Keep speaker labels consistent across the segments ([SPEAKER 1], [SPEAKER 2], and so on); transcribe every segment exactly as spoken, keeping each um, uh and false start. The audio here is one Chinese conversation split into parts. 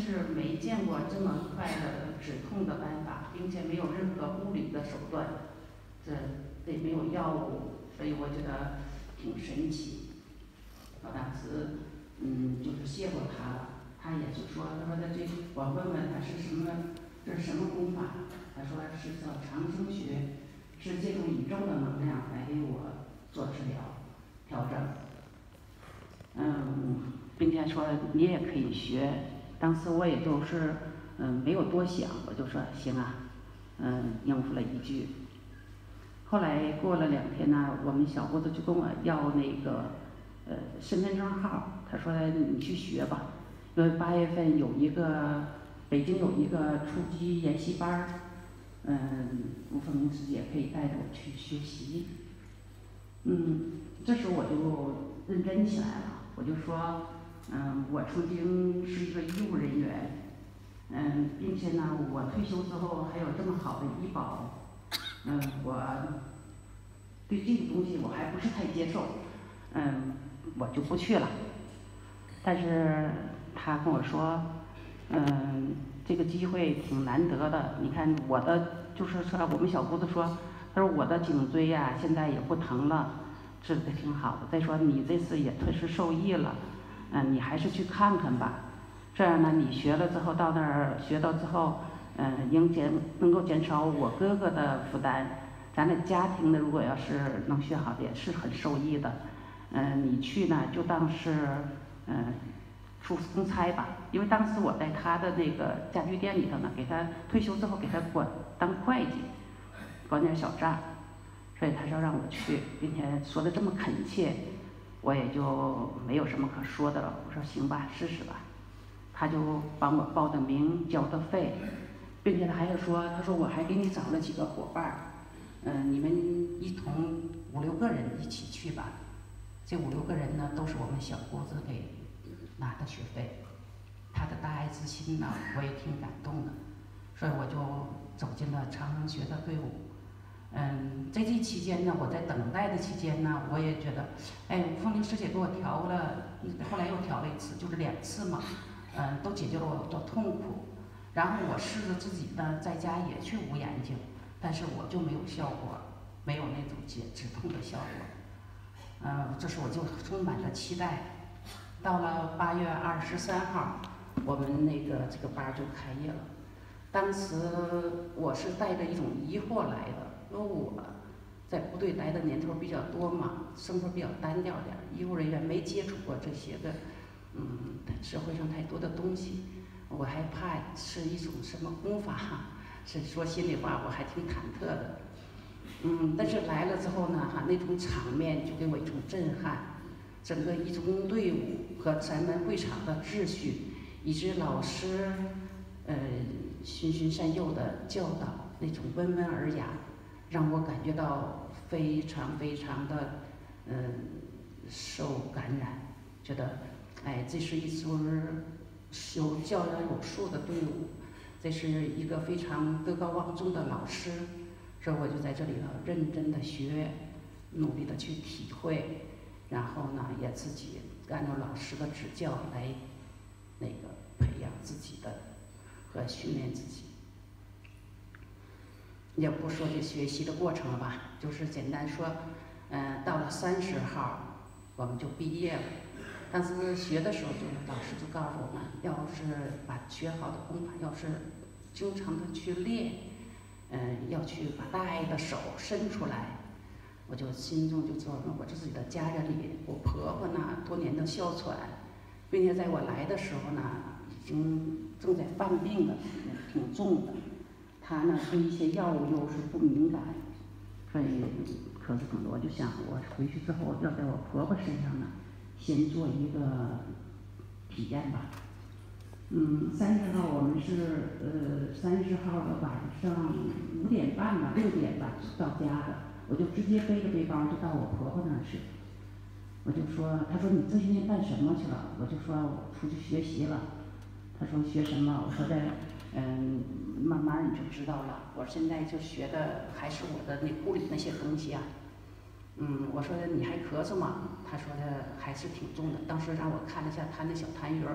[SPEAKER 1] 是没见过这么快的止痛的办法，并且没有任何物理的手段，这也没有药物，所以我觉得挺神奇。我当时嗯就是谢过他了，他也是说，他说的这我问问他是什么，这是什么功法？他说是叫长生学，是借助宇宙的能量来给我做治疗调整。嗯，并且说你也可以学。当时我也就是嗯没有多想，我就说行啊，嗯应付了一句。后来过了两天呢，我们小姑子就跟我要那个呃身份证号，她说你去学吧，因为八月份有一个北京有一个初级研习班儿，嗯，吴凤英师姐可以带着我去学习。嗯，这时候我就认真起来了，我就说，嗯，我曾经是一个医务人员，嗯，并且呢，我退休之后还有这么好的医保，嗯，我对这个东西我还不是太接受，嗯，我就不去了。但是他跟我说，嗯，这个机会挺难得的。你看我的，就是说我们小姑子说，他说我的颈椎呀、现在也不疼了，治得挺好的。再说你这次也特是受益了，嗯，你还是去看看吧。这样呢，你学了之后到那儿学到之后，嗯，应减能够减少我哥哥的负担。咱的家庭呢，如果要是能学好，也是很受益的。嗯，你去呢就当是嗯出公差吧，因为当时我在他的那个家具店里头呢，给他退休之后给他管当会计，管点小账，所以他说让我去，并且说的这么恳切，我也就没有什么可说的了。我说行吧，试试吧。他就帮我报的名，交的费，并且他还是说，他说我还给你找了几个伙伴儿，嗯，你们一同五六个人一起去吧。这五六个人呢，都是我们小姑子给拿的学费。他的大爱之心呢，我也挺感动的，所以我就走进了长生学的队伍。嗯，在这期间呢，我在等待的期间呢，我也觉得，哎，吴凤玲师姐给我调了，后来又调了一次，就是两次嘛，嗯，都解决了我的痛苦。然后我试着自己呢，在家也去捂眼睛，但是我就没有效果，没有那种解止痛的效果。嗯，这时我就充满了期待。到了八月二十三号，我们那个这个班就开业了。当时我是带着一种疑惑来的，因为我在部队待的年头比较多嘛，生活比较单调点，医务人员没接触过这些个，嗯，社会上太多的东西，我还怕是一种什么功法，是说心里话，我还挺忐忑的。嗯，但是来了之后呢，哈，那种场面就给我一种震撼，整个义工队伍和咱们会场的秩序，以及老师，呃，循循善诱的教导，那种温文尔雅，让我感觉到非常非常的，嗯、呃，受感染，觉得，哎，这是一支有教养有术的队伍，这是一个非常德高望重的老师。所以我就在这里头认真的学，努力的去体会，然后呢，也自己按照老师的指教来那个培养自己的和训练自己。也不说这学习的过程了吧，就是简单说，嗯，到了三十号我们就毕业了。当时学的时候，就是老师就告诉我们，要是把学好的功法，要是经常的去练。嗯，要去把大爱的手伸出来，我就心中就说，我自己的家人里，我婆婆呢多年的哮喘，并且在我来的时候呢，已经正在犯病了，挺重的。她呢对一些药物又是不敏感，所以可是可能我就想，我回去之后要在我婆婆身上呢，先做一个体验吧。嗯，三十号我们是呃三十号的晚上五点半吧，六点吧到家的，我就直接背着背包就到我婆婆那儿去。我就说，她说你这些年干什么去了？我就说我出去学习了。她说学什么？我说的嗯，慢慢你就知道了。我现在就学的还是我的那护理那些东西啊。嗯，我说你还咳嗽吗？她说的还是挺重的。当时让我看了一下她那小痰盂儿。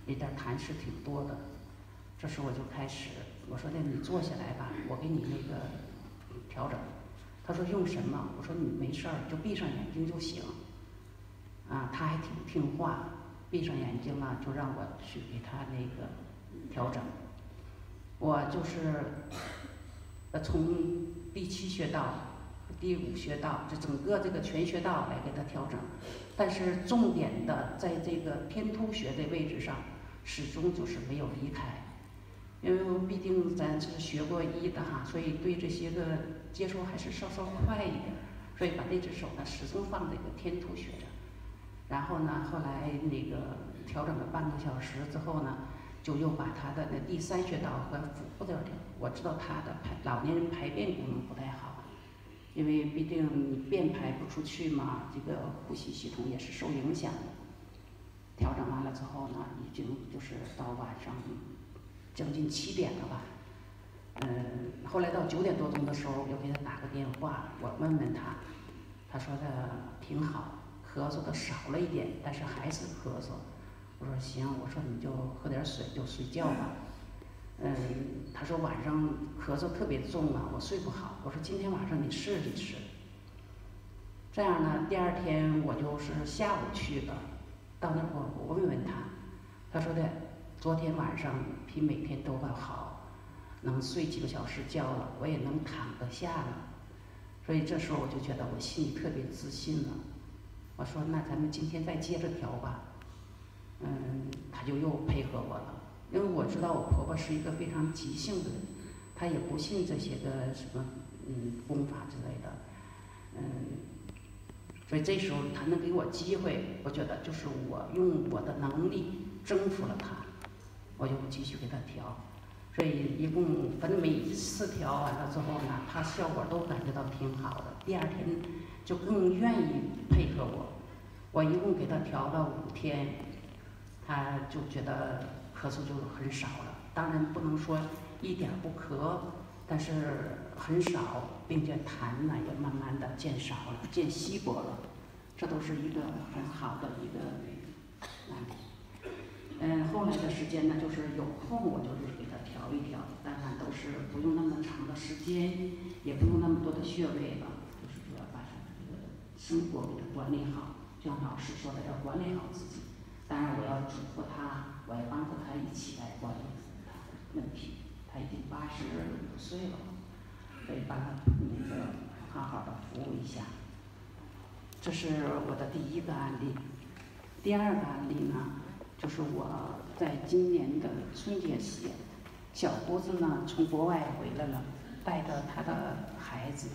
[SPEAKER 1] 有点痰湿挺多的。这时我就开始，我说那你坐下来吧，我给你那个调整。他说用什么？我说你没事儿，就闭上眼睛就行。啊，他还挺听话，闭上眼睛了就让我去给他那个调整。我就是呃从第七穴道、第五穴道，这整个这个全穴道来给他调整，但是重点的在这个天突穴的位置上，始终就是没有离开。因为毕竟咱是学过医的哈，所以对这些个接受还是稍稍快一点，所以把那只手呢始终放在这个天突穴上。然后呢，后来那个调整了半个小时之后呢，就又把他的那第三穴道和腹部这调。我知道他的排老年人排便功能不太好，因为毕竟你便排不出去嘛，这个呼吸系统也是受影响的。调整完了之后呢，已经就是到晚上将近七点了吧。嗯，后来到九点多钟的时候，我又给他打个电话，我问问他，他说的挺好。咳嗽的少了一点，但是还是咳嗽。我说行，我说你就喝点水就睡觉吧。嗯，他说晚上咳嗽特别重啊，我睡不好。我说今天晚上你试一试。这样呢，第二天我就是下午去的，到那会儿我问问他，他说的昨天晚上比每天都要好，能睡几个小时觉了，我也能躺得下了。所以这时候我就觉得我心里特别自信了。我说那咱们今天再接着调吧，嗯，他就又配合我了，因为我知道我婆婆是一个非常急性的人，她也不信这些个什么嗯功法之类的，嗯，所以这时候他能给我机会，我觉得就是我用我的能力征服了他，我就继续给他调，所以一共反正每一次调完了之后呢，他效果都感觉到挺好的，第二天就更愿意配合我。我一共给他调了五天，他就觉得咳嗽就很少了。当然不能说一点不咳，但是很少，并且痰呢也慢慢的减少了，见稀薄了。这都是一个很好的一个案例。嗯，后来的时间呢，就是有空我就是给他调一调，当然都是不用那么长的时间，也不用那么多的穴位了，就是主要把他这个生活给他管理好。就像老师说的，要管理好自己。当然，我要嘱咐他，我要帮助他一起来管理他的问题。他已经八十五岁了，所以帮他那个好好的服务一下。这是我的第一个案例。第二个案例呢，就是我在今年的春节期间，小姑子呢从国外回来了，带着她的孩子。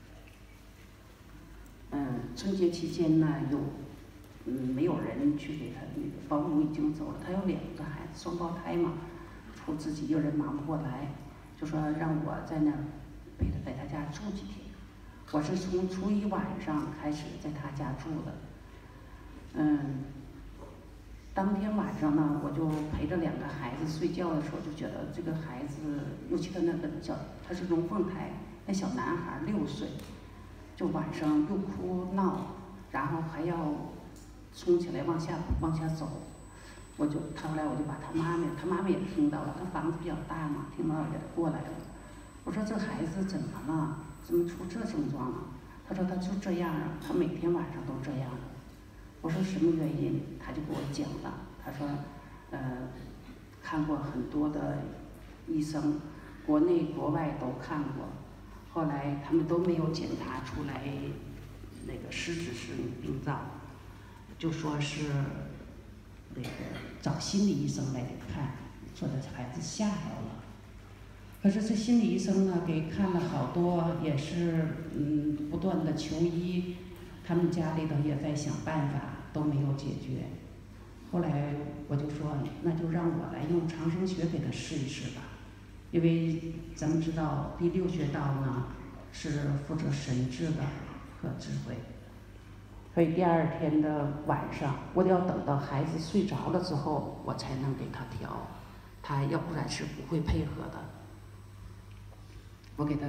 [SPEAKER 1] 嗯，春节期间呢，有嗯没有人去给他那个保姆已经走了，他有两个孩子，双胞胎嘛，我自己一个人忙不过来，就说让我在那儿陪他在他家住几天。我是从初一晚上开始在他家住的，嗯，当天晚上呢，我就陪着两个孩子睡觉的时候，就觉得这个孩子，尤其他那个小，他是龙凤胎，那小男孩六岁。就晚上又哭闹，然后还要冲起来往下往下走，我就他后来我就把他妈妈，他妈妈也听到了，他房子比较大嘛，听到也过来了。我说这孩子怎么了？怎么出这症状了？他说他就这样啊，他每天晚上都这样。我说什么原因？他就给我讲了。他说，呃，看过很多的医生，国内国外都看过。后来他们都没有检查出来那个实质性病灶，就说是那个找心理医生来看，说这孩子吓着了。可是这心理医生呢，给看了好多，也是嗯不断的求医，他们家里头也在想办法，都没有解决。后来我就说，那就让我来用长生穴给他试一试吧。因为咱们知道第六穴道呢是负责神智的和智慧，所以第二天的晚上，我得要等到孩子睡着了之后，我才能给他调，他要不然是不会配合的。我给他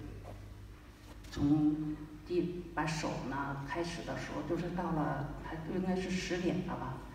[SPEAKER 1] 从第把手呢开始的时候，就是到了他应该是十点了吧，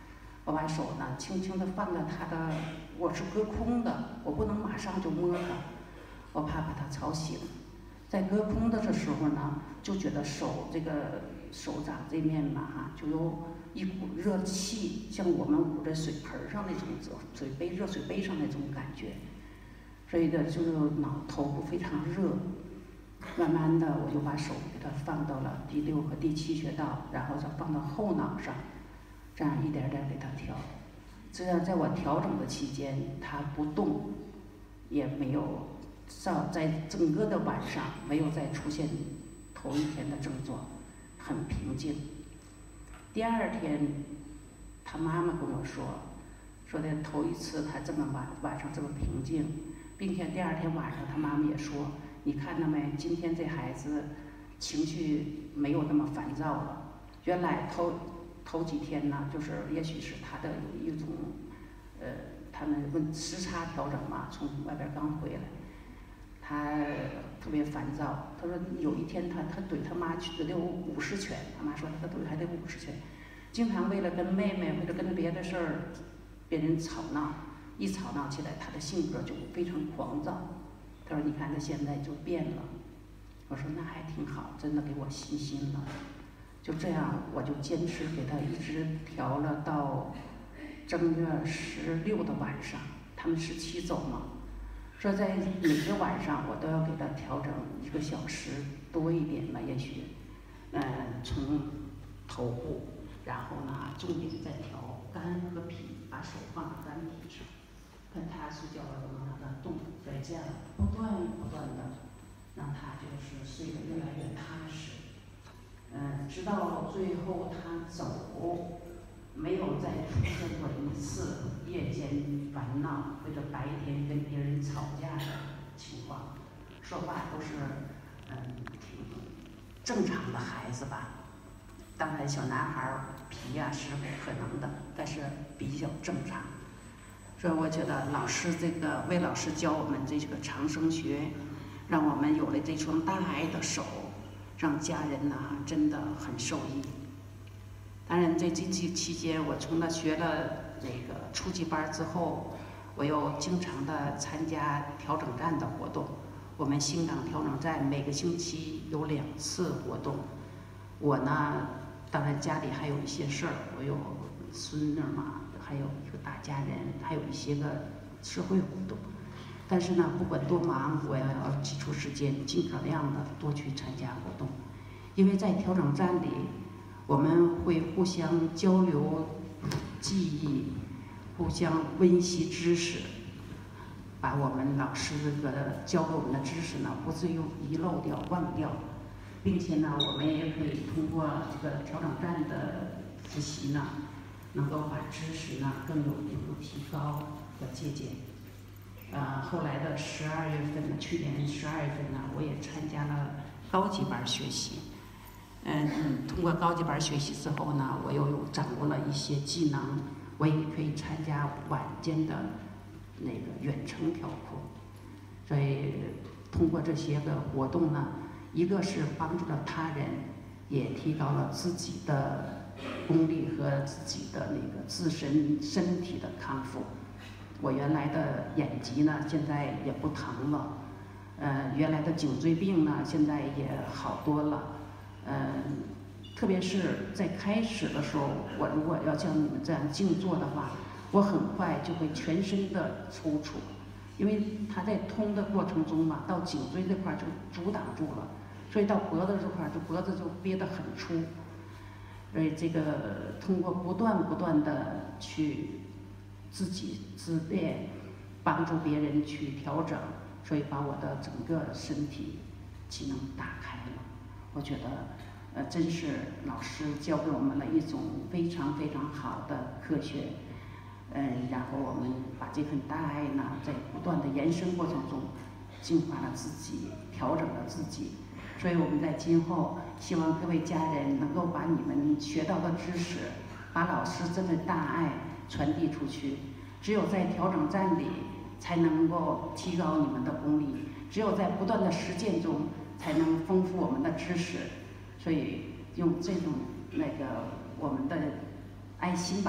[SPEAKER 1] 我把手呢轻轻地放在他的，我是隔空的，我不能马上就摸他，我怕把他吵醒。在隔空的这时候呢，就觉得手这个手掌这面嘛哈，就有一股热气，像我们捂在水盆上那种水杯热水杯上那种感觉，所以呢，就是脑头部非常热。慢慢的，我就把手给它放到了第六和第七穴道，然后再放到后脑上，这样一点点给它调。这样在我调整的期间，它不动，也没有上在整个的晚上没有再出现头一天的症状，很平静。第二天，他妈妈跟我说，说的头一次他这么晚晚上这么平静，并且第二天晚上他妈妈也说，你看到没？今天这孩子情绪没有那么烦躁了。原来头头几天呢，就是也许是他的有一种，呃，他们问时差调整嘛，从外边刚回来，他特别烦躁。他说有一天他他怼他妈去得有五十拳，他妈说他怼还得五十拳，经常为了跟妹妹或者跟别的事儿，别人吵闹，一吵闹起来，他的性格就非常狂躁。他说：“你看他现在就变了。”我说：“那还挺好，真的给我信心了。”就这样，我就坚持给他一直调了到正月十六的晚上，他们十七走嘛，说在每个晚上我都要给他调整一个小时多一点吧，也许，呃，从头部，然后呢，重点再调肝和脾，把手放到肝脾上。看他睡觉了，不能让他动，再这样不断不断的，让他就是睡得越来越踏实。嗯，直到最后他走，没有再出现过一次夜间烦恼或者白天跟别人吵架的情况，说话都是嗯挺正常的孩子吧。当然，小男孩皮呀、啊、是可能的，但是比较正常。所以我觉得老师这个魏老师教我们这个长生学，让我们有了这双大爱的手，让家人呐、啊、真的很受益。当然，在这期期间，我从他学了那个初级班之后，我又经常的参加调整站的活动。我们新港调整站每个星期有两次活动。我呢，当然家里还有一些事儿，我有孙女嘛。还有一个大家人，还有一些个社会活动，但是呢，不管多忙，我也要挤出时间，尽可量的多去参加活动。因为在调整站里，我们会互相交流记忆，互相温习知识，把我们老师这个教给我们的知识呢，不至于遗漏掉、忘掉，并且呢，我们也可以通过这个调整站的复习呢。能够把知识呢更有一步提高和借鉴。呃，后来的十二月份呢，去年十二月份呢，我也参加了高级班学习。嗯，通过高级班学习之后呢，我又有掌握了一些技能，我也可以参加晚间的那个远程调课。所以通过这些个活动呢，一个是帮助了他人，也提高了自己的功力和自己的那个自身身体的康复。我原来的眼疾呢，现在也不疼了，呃，原来的颈椎病呢，现在也好多了，呃，特别是在开始的时候，我如果要像你们这样静坐的话，我很快就会全身的抽搐，因为它在通的过程中嘛，到颈椎这块就阻挡住了，所以到脖子这块，就脖子就憋得很粗。所以这个通过不断不断的去自己自练，帮助别人去调整，所以把我的整个身体机能打开了。我觉得，呃，真是老师教给我们了一种非常非常好的科学，嗯，然后我们把这份大爱呢，在不断的延伸过程中，净化了自己，调整了自己。所以我们在今后希望各位家人能够把你们学到的知识，把老师这份大爱传递出去。只有在调整站里，才能够提高你们的功力；只有在不断的实践中，才能丰富我们的知识。所以用这种那个我们的爱心吧，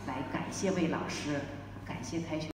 [SPEAKER 1] 来感谢魏老师，感谢开学。